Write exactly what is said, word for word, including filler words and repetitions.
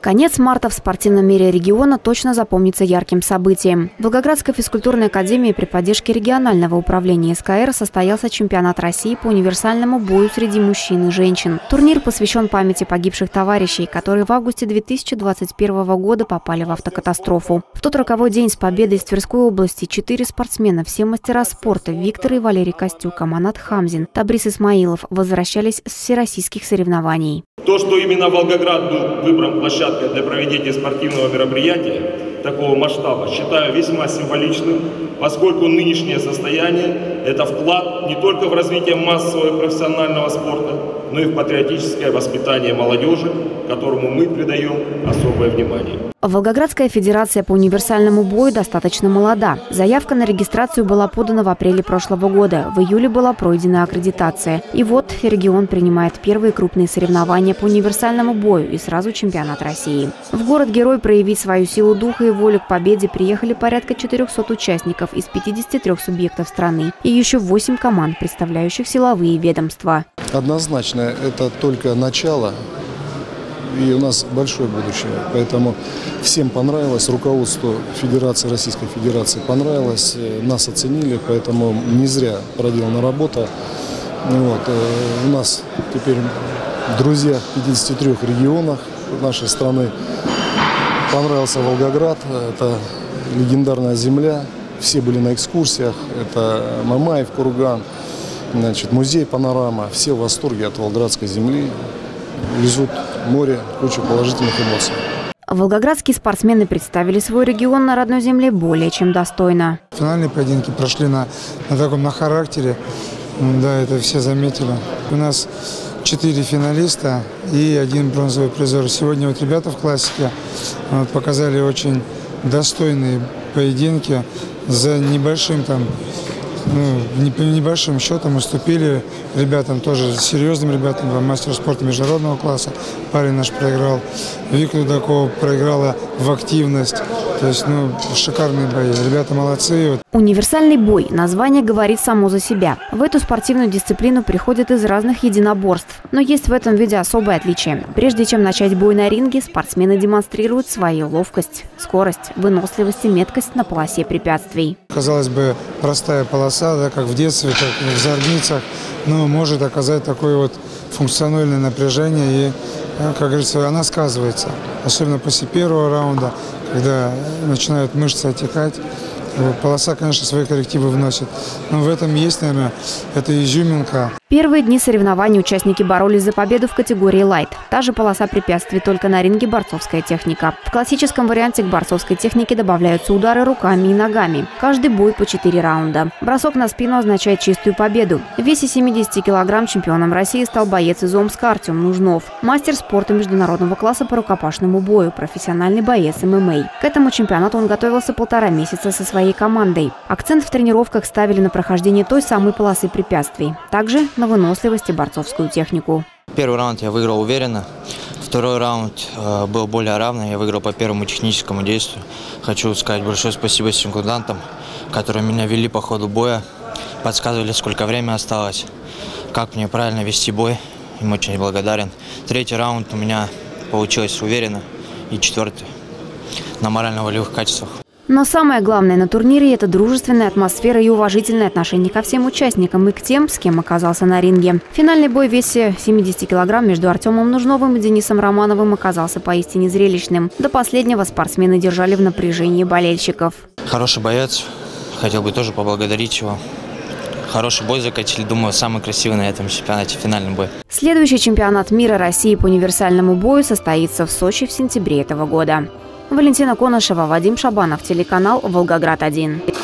Конец марта в спортивном мире региона точно запомнится ярким событием. В Волгоградской физкультурной академии при поддержке регионального управления эс ка эр состоялся чемпионат России по универсальному бою среди мужчин и женщин. Турнир посвящен памяти погибших товарищей, которые в августе две тысячи двадцать первого года попали в автокатастрофу. В тот роковой день с победой в Тверской области четыре спортсмена, все мастера спорта Виктор и Валерий Костюк, Аманат Хамзин, Табрис Исмаилов возвращались с всероссийских соревнований. То, что именно Волгоград был выбран площадкой для проведения спортивного мероприятия такого масштаба, считаю весьма символичным, поскольку нынешнее состояние – это вклад не только в развитие массового и профессионального спорта, но и в патриотическое воспитание молодежи, которому мы придаем особое внимание. Волгоградская федерация по универсальному бою достаточно молода. Заявка на регистрацию была подана в апреле прошлого года. В июле была пройдена аккредитация. И вот регион принимает первые крупные соревнования по универсальному бою и сразу чемпионат России. В город-герой проявить свою силу духа и волю к победе приехали порядка четырёхсот участников из пятидесяти трёх субъектов страны и еще восемь команд, представляющих силовые ведомства. Однозначно, это только начало. И у нас большое будущее. Поэтому всем понравилось, руководству Федерации, Российской Федерации понравилось, нас оценили, поэтому не зря проделана работа. Вот. У нас теперь друзья в пятидесяти трёх регионах нашей страны. Понравился Волгоград, это легендарная земля, все были на экскурсиях, это Мамаев, Курган, значит, музей «Панорама», все в восторге от волгоградской земли. Везут море, кучу положительных эмоций. Волгоградские спортсмены представили свой регион на родной земле более чем достойно. Финальные поединки прошли на, на таком на характере, да, это все заметили. У нас четыре финалиста и один бронзовый призер. Сегодня вот ребята в классике вот, показали очень достойные поединки за небольшим там. Ну, небольшим счетом уступили ребятам, тоже серьезным ребятам, мастер спорта международного класса. Парень наш проиграл. Вика Дудакова проиграла в активность. То есть, ну, шикарные бои. Ребята молодцы. Универсальный бой. Название говорит само за себя. В эту спортивную дисциплину приходят из разных единоборств. Но есть в этом виде особое отличие. Прежде чем начать бой на ринге, спортсмены демонстрируют свою ловкость, скорость, выносливость и меткость на полосе препятствий. Казалось бы, простая полоса, да, как в детстве, как в зорницах, но может оказать такое вот функциональное напряжение и, как говорится, она сказывается. Особенно после первого раунда, когда начинают мышцы отекать. Полоса, конечно, свои коррективы вносит. Но в этом есть, наверное, эта изюминка. Первые дни соревнований участники боролись за победу в категории лайт. Та же полоса препятствий, только на ринге борцовская техника. В классическом варианте к борцовской технике добавляются удары руками и ногами. Каждый бой по четыре раунда. Бросок на спину означает чистую победу. В весе семидесяти килограмм чемпионом России стал боец из Омска Артем Нужнов. Мастер спорта международного класса по рукопашному бою, профессиональный боец эм эм а. К этому чемпионату он готовился полтора месяца со своей командой. Акцент в тренировках ставили на прохождение той самой полосы препятствий. Также на выносливость и борцовскую технику. Первый раунд я выиграл уверенно. Второй раунд э, был более равный. Я выиграл по первому техническому действию. Хочу сказать большое спасибо секундантам, которые меня вели по ходу боя, подсказывали, сколько времени осталось, как мне правильно вести бой. Им очень благодарен. Третий раунд у меня получилось уверенно. И четвертый на морально-волевых качествах. Но самое главное на турнире – это дружественная атмосфера и уважительное отношение ко всем участникам и к тем, с кем оказался на ринге. Финальный бой в весе семидесяти килограмм между Артемом Нужновым и Денисом Романовым оказался поистине зрелищным. До последнего спортсмены держали в напряжении болельщиков. Хороший боец. Хотел бы тоже поблагодарить его. Хороший бой закатили, думаю, самый красивый на этом чемпионате, финальный бой. Следующий чемпионат мира России по универсальному бою состоится в Сочи в сентябре этого года. Валентина Конышева, Вадим Шабанов, телеканал Волгоград один.